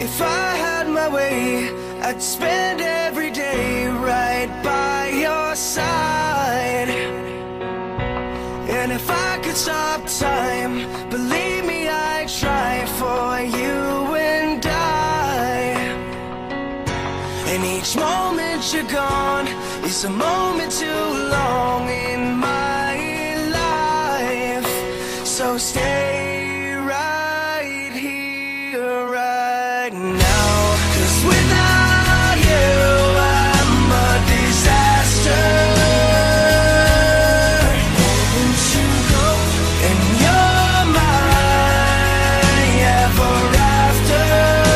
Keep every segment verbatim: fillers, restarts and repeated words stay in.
If I had my way, I'd spend every day right by your side. And if I could stop time, believe me, I'd try for you and I. And each moment you're gone is a moment too long in my life. So stay right here, right now. 'Cause without you, I'm a disaster. Won't you go? And you're my ever after.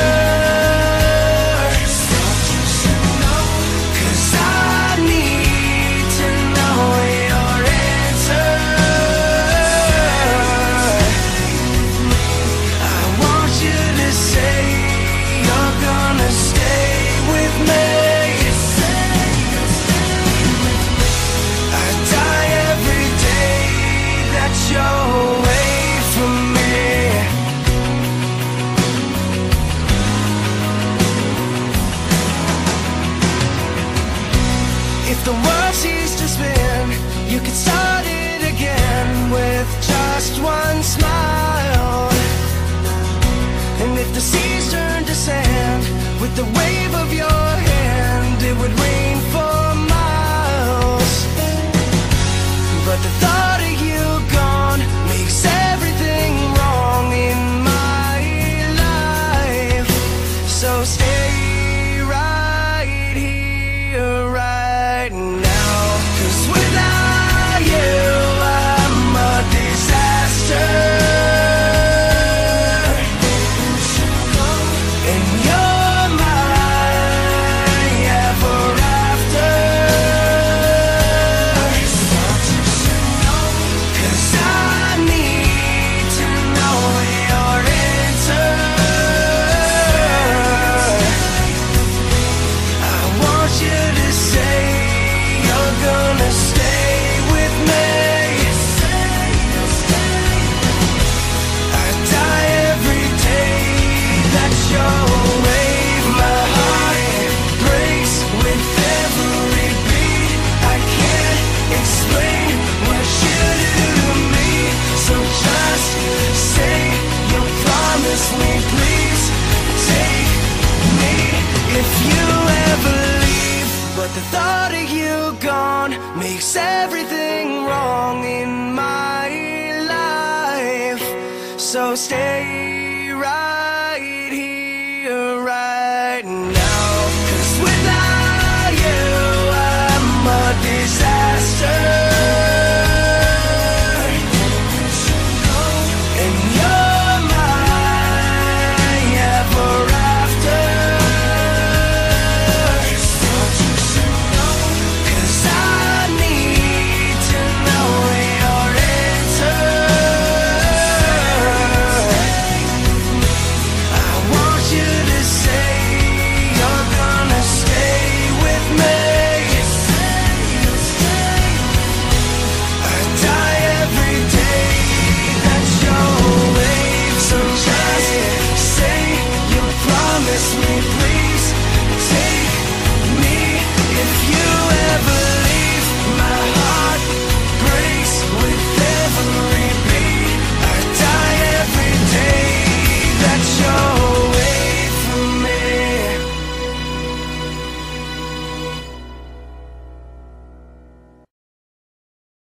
Start you should know. 'Cause I need to know your answer. I want you to say you're gonna stay with me. I die every day that you're away from me. If the world ceased to spin, you could start it again with just one smile. And if the seas turned to sand, with the wave of your hand, it would rain for miles. But the thought of you gone makes everything wrong in my life. So stay right here, right now. 'Cause without you, I'm a disaster. And you're my ever after. 'Cause I need to know your answer. I want you to say you're gonna stay with me. I die every day that you're away. My heart breaks with every beat. I can't explain what you do to me. So just say you'll promise me, please take me if you ever leave. But the thought of you gone makes everything wrong in my life. So stay